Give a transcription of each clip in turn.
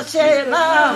се на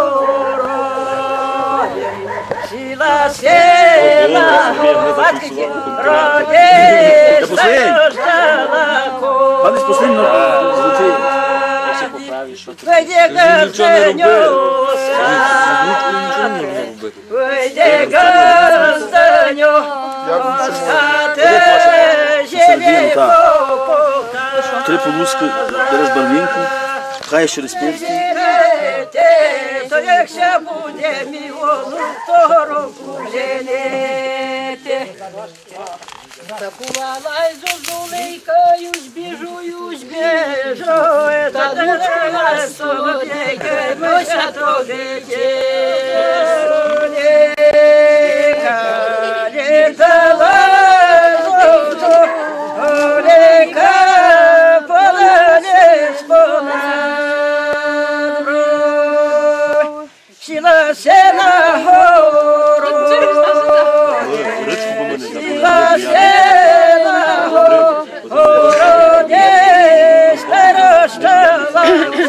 городі, сіла се на городі, родись стала коні. Вийде газданю з хати, вийде газданю з хати, жили попота. Три полуски, береш барвінку, пхаєш через пірський. То якщо буде мій волу, то року женити. Закувала й зозулейкою, збіжую, та душка солодейка, мося то дитєника, літала золото, олейка, полонець понадро, сіла се на гору, сіла се на гору, родись старостала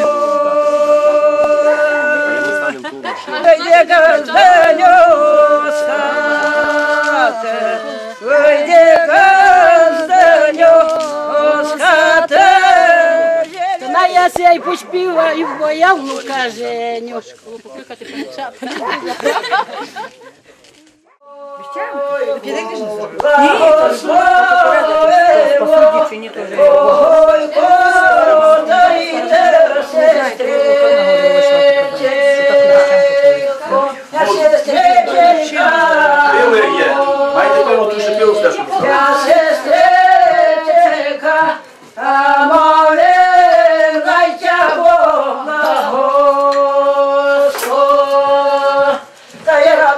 вийде газданю з хати, вийде газданю з хати. На я сей поспіваю, бо я внука женю. Ой, подайте сестричко, я сестричка, я сестричка, а молитвся Бог на Господь, та я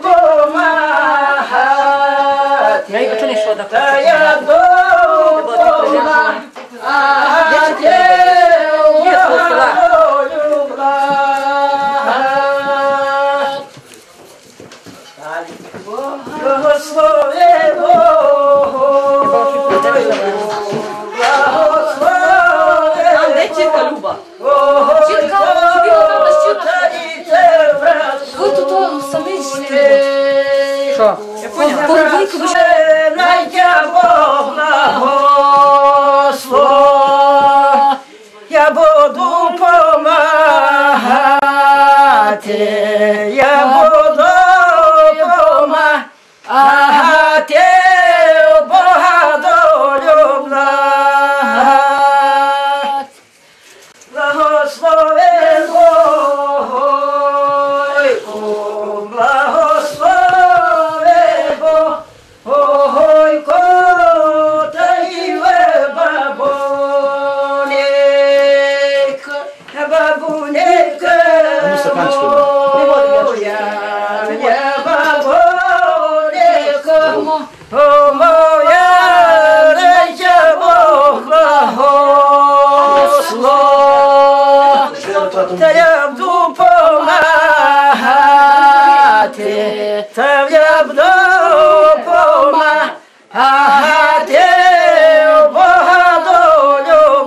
допомагати, та я допомагати, благослови Бог, благослови Бог, Ви тут самі жили. Що? найдя Бог на Господь, я буду помагати, я буду помагати, Бога долю благ. Благослови Бог, благослови Бог, ой, кота і бабунек, бабунек моя, я бабунек моя, реча Бог благослов, та я буду помагати, та я буду помагати, Бога долю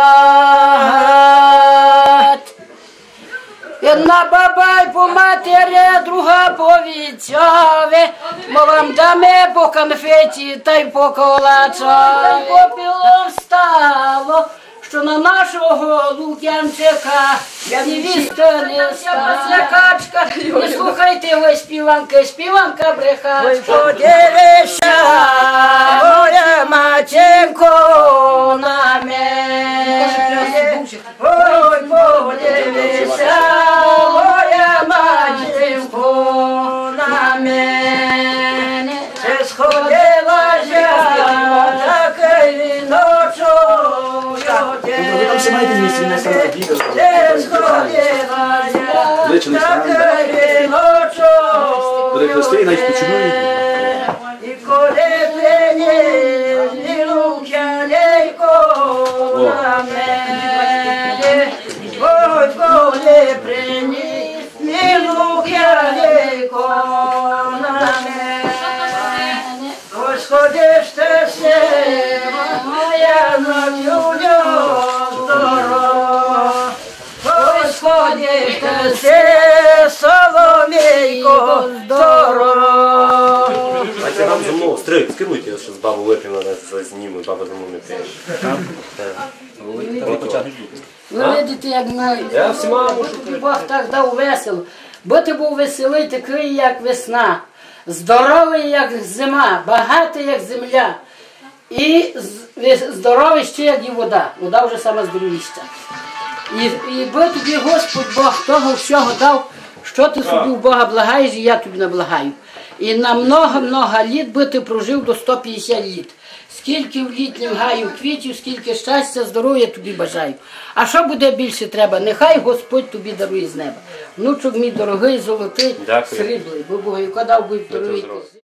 благ. Одна баба й по матері, друга по вітцьові, бо вам даме по конфеті та й по колача. Попіло встало, що на нашого Лук'янчика невіста не стала. Качка, не слухайте ви співанки, співанка брехачка. Ой, подивися, моя матінко на мене. Ой, подивися, моя матінко на мене. Чи сходила я такий віночок, Ви там все маєте місце, не саме бігали. чи сходила я такий віночок. Перехрести і навіть починують. І коли приніс Лук'янейко на мене, ой, коли приніс Лук'янейко на мене, ой, сходиш ти все, моя ночуля здорова, ой, сходиш скеруйте, що з бабу вип'ємо, нас знімуть, баба за мною не пише. Ви видите, як Я всіма мушу тобі Бог так дав весело. Бо ти був веселий, такий, як весна, здоровий, як зима, багатий, як земля. І здоровий ще, як і вода. Вода вже сама здоровіша. І бо тобі Господь Бог того всього дав, що ти собі в Бога благаєш, і я тобі наблагаю. І на много-много літ би ти прожив до 150 літ. Скільки в літнім гаю квітів, скільки щастя, здоров'я тобі бажаю. А що буде більше треба? Нехай Господь тобі дарує з неба. Внучок мій дорогий, золотий, Дякую. сріблий, бо Бог дав будь дорогий.